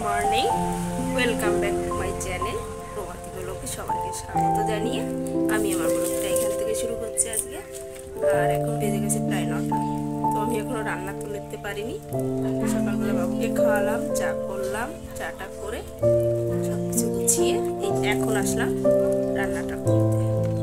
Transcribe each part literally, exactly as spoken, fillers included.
Morning, welcome back to my channel Prabhati ব্লগে সবাইকে স্বাগত জানিয়ে আমি আমার ব্লগটা এখান থেকে শুরু করছি আজকে। আর এখন বেজে গেছে প্রায় নটা। তো আমি এখনও রান্না তুলতে পারিনি। সকালবেলা বাবুকে খাওয়ালাম, চা করলাম, চাটা করে সব কিছু গুছিয়ে এই এখন আসলাম রান্নাটা করতে।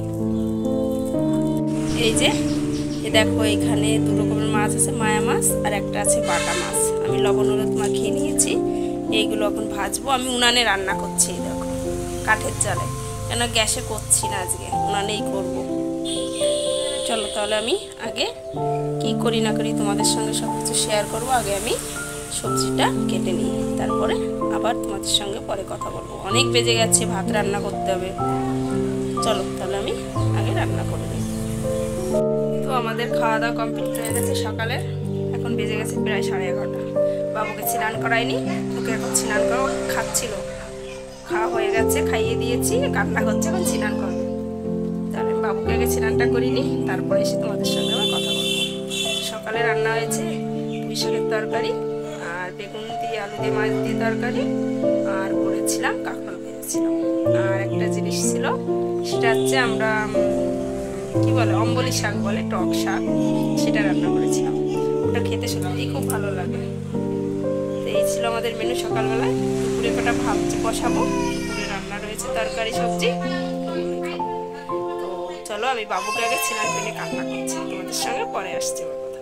এই যে দেখো, এখানে দু রকমের মাছ আছে, মায়া মাছ আর একটা আছে বাটা মাছ। আমি লবণ হলুদ মাখিয়ে নিয়েছি। এইগুলো এখন ভাজবো। আমি উনানে রান্না করছি, দেখো কাঠের জালে, কেন গ্যাসে করছি না, আজকে উনানেই করব। চলো তাহলে আমি আগে কি করি না করি তোমাদের সঙ্গে সব কিছু শেয়ার করবো। আগে আমি সবজিটা কেটে নিই, তারপরে আবার তোমাদের সঙ্গে পরে কথা বলবো। অনেক বেজে গেছে, ভাত রান্না করতে হবে। চলো তাহলে আমি আগে রান্না করে নিই। তো আমাদের খাওয়া দাওয়া কমপ্লিট হয়ে গেছে সকালে। এখন বেজে গেছে প্রায় সাড়ে এগারোটা। বাবুকে স্নান করাইনি, ওকে এখন স্নান করা খাচ্ছিল। খাওয়া হয়ে গেছে, খাইয়ে দিয়েছি, কান্না করছে, এখন স্নান করবে। তাহলে আমি বাবুকে আগে স্নানটা করিনি, তারপরে এসে তোমাদের সঙ্গে আবার কথা বলবো। সকালে রান্না হয়েছে পুঁই শাকের তরকারি আর বেগুন দিয়ে আলু দিয়ে মাছ দিয়ে তরকারি, আর করেছিলাম কাঁকরোল ভেজেছিলাম। আর একটা জিনিস ছিল, সেটা হচ্ছে আমরা কি বলে অম্বলি শাক বলে, টক শাক, সেটা রান্না করেছিলাম। ওটা খেতে সত্যিই খুব ভালো লাগে। তো এই ছিল আমাদের মেনু সকালবেলায়। দুপুরে কটা ভাবছি বসাবো, দুপুরে রান্না রয়েছে তরকারি সবজি, খাবো। তো চলো আমি বাবুকে আগে স্নান করে কান্না করছি, তোমাদের সঙ্গে পরে আসছি আমার কথা।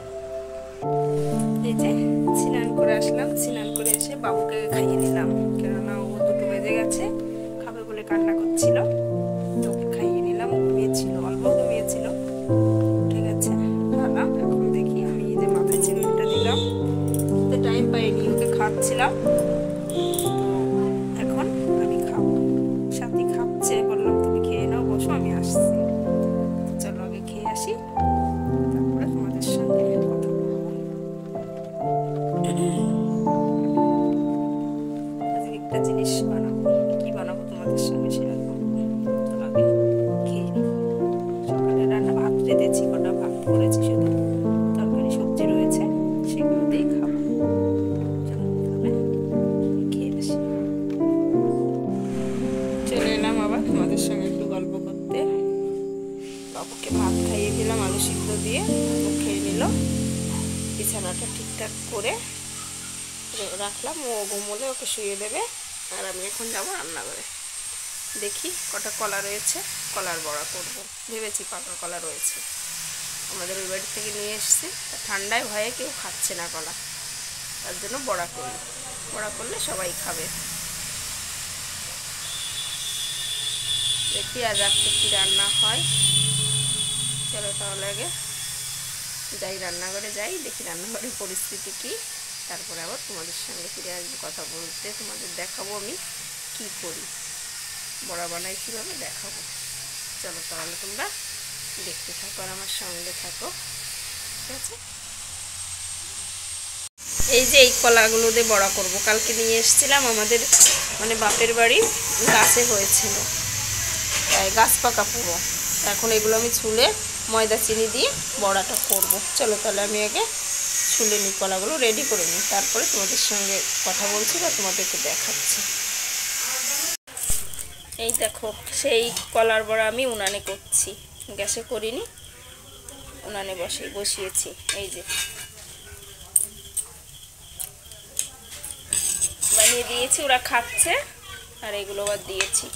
এই যে স্নান করে আসলাম, স্নান করে এসে বাবুকে খাইয়ে নিলাম, কেননা ও দুটো বেজে গেছে, খাবে বলে কান্না করছিল। তো খাইয়ে নিলাম, ঘুমিয়েছিল, অল্প ঘুমিয়েছিল, ঠিক আছে খালাম। এখন দেখি আমি এই যে মাথায় চিরুনিটা দিলাম, তো টাইম পাইনি, ওকে খাচ্ছিলাম। তো এখন আমি খাবো, সাথী খাচ্ছে, বললাম তুমি খেয়ে নাও, বসো আমি আসছি। চলো আগে খেয়ে আসি, তারপরে তোমাদের সঙ্গে কথা বলবো। আজকে একটা জিনিস বানাবো, কি বানাবো তোমাদের সঙ্গে শেয়ার করবো। চলো আগে খেয়ে নিই। সকালে রান্না ভাত রেঁধেছি, কটা ভাত করেছি, শুধু তরকারি সবজি রয়েছে, সেগুলো দিয়ে খাবো। চলো তাহলে খেয়ে আসি। চলে এলাম আবার তোমাদের সঙ্গে একটু গল্প করতে। বাবুকে ভাত খাইয়ে দিলাম আলু সিদ্ধ দিয়ে, ও খেয়ে নিল। বিছানাটা ঠিকঠাক করে রাখলাম, ও ঘুমোলে ওকে শুয়ে দেবে। আর আমি এখন যাবো রান্নাঘরে। দেখি কটা কলা রয়েছে, কলার বড়া করবো ভেবেছি। পাকা কলা রয়েছে, আমাদের ওই বাড়ি থেকে নিয়ে এসেছি। ঠান্ডায় ভয়ে কেউ খাচ্ছে না কলা, তার জন্য বড়া করি। বড়া করলে সবাই খাবে। দেখি আর রাত্রে কী রান্না হয়। চলো তাহলে আগে যাই, রান্নাঘরে যাই, দেখি রান্নাঘরের পরিস্থিতি কী, তারপরে আবার তোমাদের সঙ্গে ফিরে আসবো কথা বলতে। তোমাদের দেখাবো আমি কি করি, বড়া বানাই কীভাবে দেখাবো। চলো তাহলে তোমরা দেখতে থাকো আর আমার সঙ্গে থাকো, ঠিক আছে। এই যে এই কলাগুলো দিয়ে বড়া করব। কালকে নিয়ে এসেছিলাম, আমাদের মানে বাপের বাড়ি গাছে হয়েছিল, তাই গাছ পাকা পুরো। এখন এগুলো আমি ছুলে ময়দা চিনি দিয়ে বড়াটা করব। চলো তাহলে আমি আগে ছুলে নিই, কলাগুলো রেডি করে নিই, তারপরে তোমাদের সঙ্গে কথা বলছি বা তোমাদেরকে দেখাচ্ছি। এই দেখো, সেই কলার বড়া আমি উনানে করছি, গ্যাসে করিনি, উনানে বসে বসিয়েছি। এই যে বানিয়ে দিয়েছি, ওরা খাচ্ছে, আর এগুলো আবার দিয়েছি।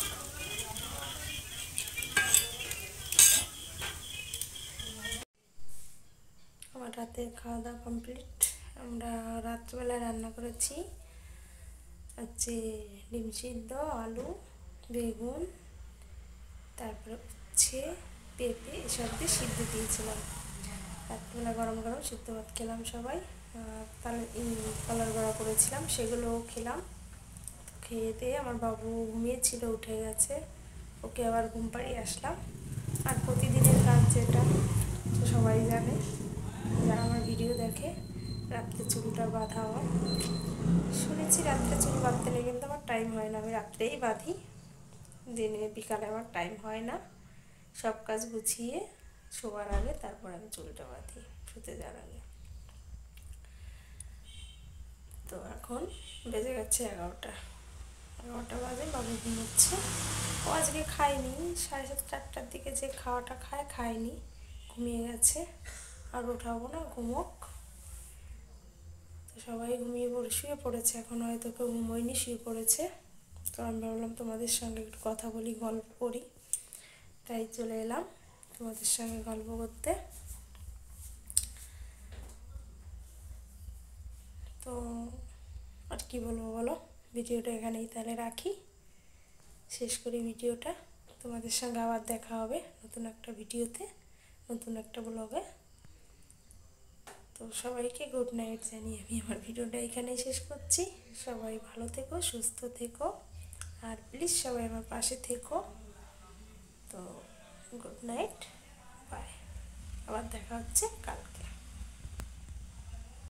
আমার রাতের খাওয়া দাওয়া কমপ্লিট। আমরা রাত্রবেলা রান্না করেছি হচ্ছে ডিম সিদ্ধ, আলু, বেগুন, তারপরে উচ্ছে, পেঁপে, এসব দিয়ে সিদ্ধ দিয়েছিলাম। রাত্রিবেলা গরম গরম সিদ্ধ ভাত খেলাম সবাই। তাহলে কলার বড়া করেছিলাম, সেগুলো খেলাম। খেয়ে দিয়ে আমার বাবু ঘুমিয়েছিল, উঠে গেছে, ওকে আবার ঘুম পাড়িয়ে আসলাম। আর প্রতিদিনের কাজ যেটা তো সবাই জানে, যারা আমার ভিডিও দেখে, রাত্রে চুলটা বাঁধা হয়। শুনেছি রাত্রে চুল বাঁধতে নেই, কিন্তু আমার টাইম হয় না, আমি রাত্রেই বাঁধি, দিনে বিকালে আমার টাইম হয় না। সব কাজ গুছিয়ে শোবার আগে তারপর আমি চুলটা বাঁধি, শুতে যাওয়ার আগে। তো এখন বেজে গেছে এগারোটা, এগারোটা বাজে, বাবু ঘুমোচ্ছে। ও আজকে খায়নি, সাড়ে সাতটা আটটার দিকে যে খাওয়াটা খায় খায়নি, ঘুমিয়ে গেছে। আর ওঠাবো না, ঘুমোক। তো সবাই ঘুমিয়ে পড়ে শুয়ে পড়েছে, এখন হয়তো কেউ ঘুমোয়নি, শুয়ে পড়েছে। তো আমি ভাবলাম তোমাদের সঙ্গে একটু কথা বলি, গল্প করি, তাই চলে এলাম তোমাদের সঙ্গে গল্প করতে। তো আর কি বলবো বলো, ভিডিওটা এখানেই তাহলে রাখি, শেষ করি ভিডিওটা। তোমাদের সঙ্গে আবার দেখা হবে নতুন একটা ভিডিওতে, নতুন একটা ব্লগে। তো সবাইকে গুড নাইট জানিয়ে আমি আমার ভিডিওটা এখানেই শেষ করছি। সবাই ভালো থেকো, সুস্থ থেকো, আর প্লিজ সবাই আমার পাশে থেকো। তো গুড নাইট, বাই, আবার দেখা হচ্ছে কালকে।